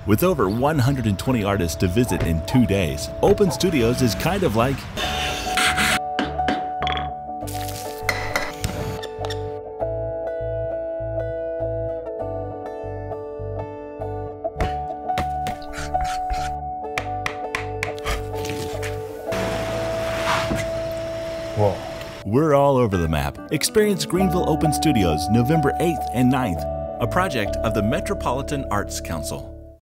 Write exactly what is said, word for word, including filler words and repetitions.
With over one hundred twenty artists to visit in two days, Open Studios is kind of like Whoa. We're all over the map. Experience Greenville Open Studios November eighth and ninth, a project of the Metropolitan Arts Council.